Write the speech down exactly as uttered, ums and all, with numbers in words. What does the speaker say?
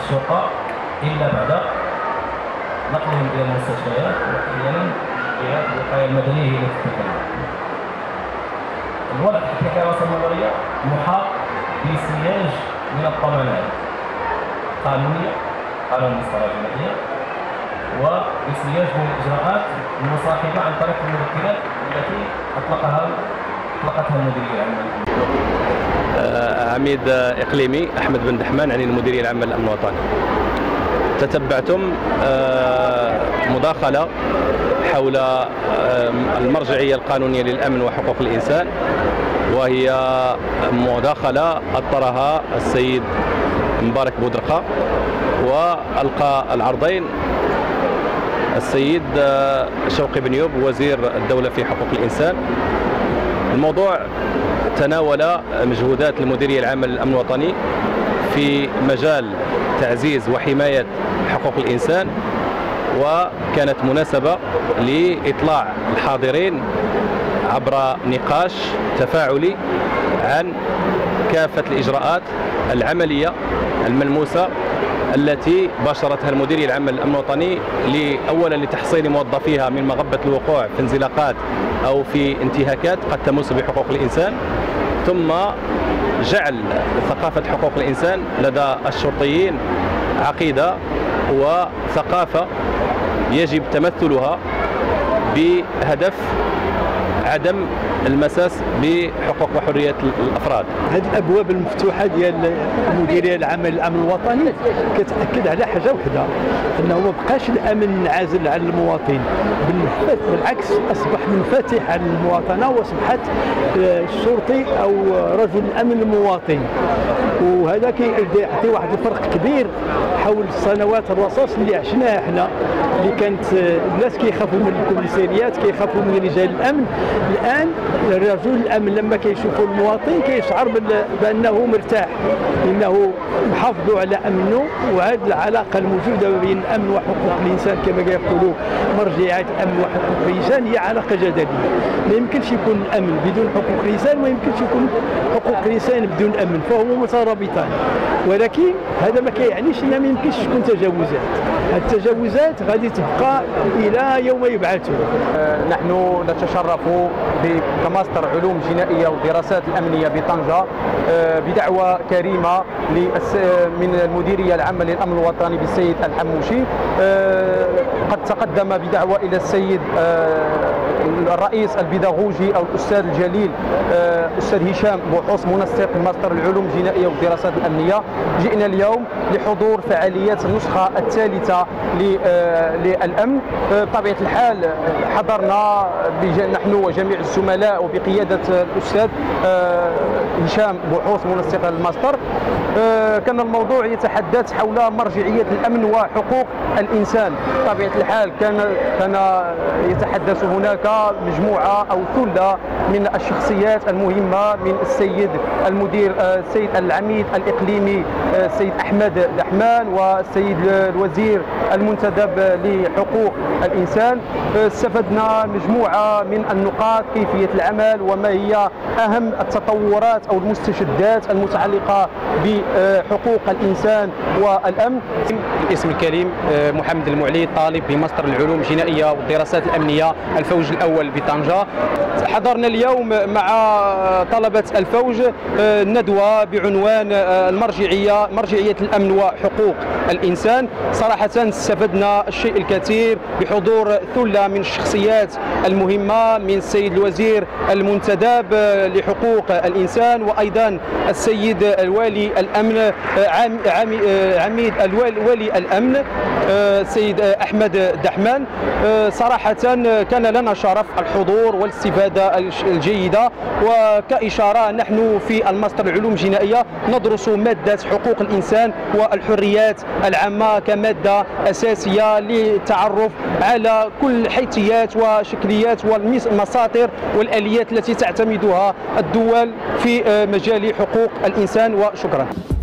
الشرطة إلا بعد نقلهم إلى المستشفيات، وأحيانا جهات الوقاية المدنية هي التي تتكلم. الوضع تحت الحراسة النظرية محاط بسياج من الضمانات قانونية، قانون المسطرة الجنائية، وبسياج من الإجراءات المصاحبة عن طريق المذكرات التي أطلقها أطلقتها المديرية العامة. عميد إقليمي أحمد بن دحمان عن المديرية العامة للأمن الوطني. تتبعتم مداخلة حول المرجعية القانونية للأمن وحقوق الإنسان، وهي مداخلة أطرها السيد مبارك بودرقة، وألقى العرضين السيد شوقي بن يوب وزير الدولة في حقوق الإنسان. الموضوع تناول مجهودات المديرية العامة للأمن الوطني في مجال تعزيز وحماية حقوق الإنسان، وكانت مناسبة لإطلاع الحاضرين عبر نقاش تفاعلي عن كافة الإجراءات العملية الملموسة التي باشرتها المديرية العامة للأمن الوطني أولا لتحصين موظفيها من مغبة الوقوع في انزلاقات أو في انتهاكات قد تمس بحقوق الإنسان، ثم جعل ثقافة حقوق الإنسان لدى الشرطيين عقيدة وثقافة يجب تمثلها بهدف عدم المساس بحقوق وحريات الافراد. هذه الابواب المفتوحه ديال المديريه العامه للامن الوطني كتاكد على حاجه وحده، انه ما بقاش الامن عازل على المواطن، بالعكس اصبح منفتح على المواطنه، واصبحت الشرطي او رجل الامن المواطن، وهذا كيعطي واحد الفرق كبير حول السنوات الرصاص اللي عشناها احنا، اللي كانت الناس كيخافوا من الكوميساريات، كيخافوا من رجال الامن. الان رجل الامن لما كيشوفوا المواطن كيشعر بانه مرتاح، انه محافظوا على امنه. وهذه العلاقه الموجوده بين الامن وحقوق الانسان كما يقولوا مرجعيات الامن وحقوق الانسان هي علاقه جدليه. ما يمكنش يكون الامن بدون حقوق الانسان، وما يمكنش يكون حقوق الانسان بدون امن، فهما مترابطان. ولكن هذا ما كيعنيش ان ما يمكنش تكون تجاوزات. التجاوزات غادي تبقى الى يوم يبعثون. نحن نتشرف كماستر علوم جنائيه والدراسات الامنيه بطنجه بدعوه كريمه من المديريه العامه للامن الوطني بالسيد الحموشي. قد تقدم بدعوه الى السيد الرئيس البيداغوجي او الاستاذ الجليل الاستاذ هشام بوحوص منسق ماستر العلوم الجنائيه والدراسات الامنيه. جئنا اليوم لحضور فعاليات النسخه الثالثه للامن. بطبيعه الحال حضرنا نحن وجميع الزملاء وبقياده الاستاذ هشام بوحوص منسق الماستر. كان الموضوع يتحدث حول مرجعيه الامن وحقوق الانسان. بطبيعه الحال كان كان يتحدث هناك مجموعه او ثله من الشخصيات المهمه، من السيد المدير السيد العميد الاقليمي السيد احمد دحمان، والسيد الوزير المنتدب لحقوق الانسان. استفدنا مجموعه من النقاط، كيفيه العمل وما هي اهم التطورات او المستجدات المتعلقه بحقوق الانسان والامن. الاسم الكريم محمد المعلي، طالب بماستر العلوم الجنائيه والدراسات الامنيه الفوج الاول بطنجه. حضرنا اليوم مع طلبه الفوج ندوه بعنوان المرجعيه مرجعيه الامن وحقوق الانسان. صراحه استفدنا الشيء الكثير بحضور ثله من الشخصيات المهمه، من السيد الوزير المنتدب لحقوق الانسان، وايضا السيد الوالي الامن عميد الولي الامن السيد احمد دحمان. صراحه كان لنا شرف الحضور والاستفاده الجيده. وكاشاره نحن في الماستر العلوم الجنائيه ندرس ماده حقوق الانسان والحريات العامه كماده اساسيه للتعرف على كل الحيثيات وشكليات والمساطر والاليات التي تعتمدها الدول في مجال حقوق الانسان. وشكرا.